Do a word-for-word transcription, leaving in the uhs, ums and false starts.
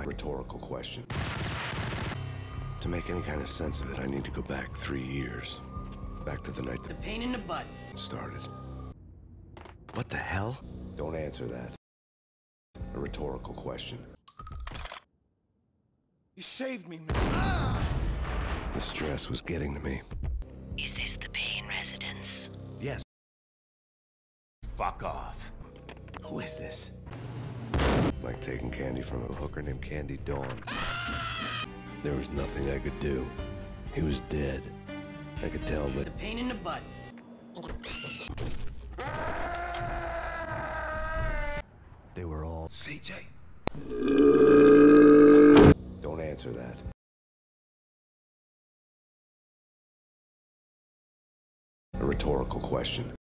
my rhetorical question. To make any kind of sense of it, I need to go back three years. Back to the night The pain in the butt. that started. What the hell? Don't answer that. A rhetorical question. You saved me, man. Ah! The stress was getting to me. Is this the Payne residence? Yes. Fuck off. Who is this? Like taking candy from a hooker named Candy Dawn. There was nothing I could do. He was dead. I could tell that. The pain in the butt. They were all. C J. Don't answer that. A rhetorical question.